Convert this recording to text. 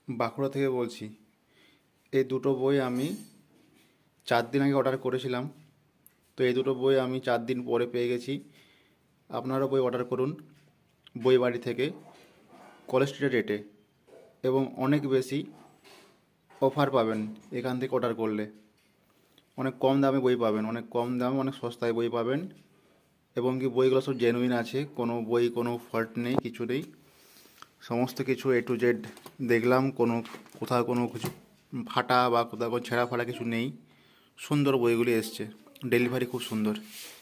বাঁকুড়া থেকে বলছি। এই দুটো বই আমি 4 দিন আগে অর্ডার করেছিলাম। তো এই দুটো বই আমি 4 দিন পরে পেয়ে গেছি। আপনারা বই অর্ডার করুন বই বাড়ি থেকে কলেজ স্ট্রিটের রেটে, এবং অনেক বেশি অফার পাবেন এখান থেকে অর্ডার করলে। অনেক কম দামে বই পাবেন, অনেক কম দামে অনেক সস্তায় বই পাবেন, এবং কি বইগুলো সব জেনুইন আছে, কোনো বই কোনো ফল্ট নেই, কিছু নেই। সমস্ত কিছু A to Z দেখলাম, কোথাও কোনো কিছু ফাটা বা কোথাও কোনো ছেঁড়া ফাটা কিছু নেই। সুন্দর বইগুলি এসছে, ডেলিভারি খুব সুন্দর।